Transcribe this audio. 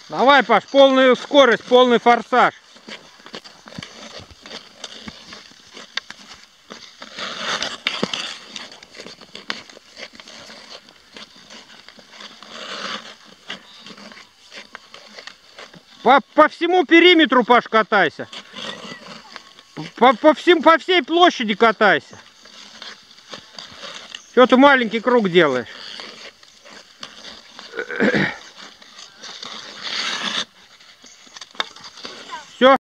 Давай, Паш, полную скорость, полный форсаж. По всему периметру, Паш, катайся. По всей площади катайся. Что ты маленький круг делаешь?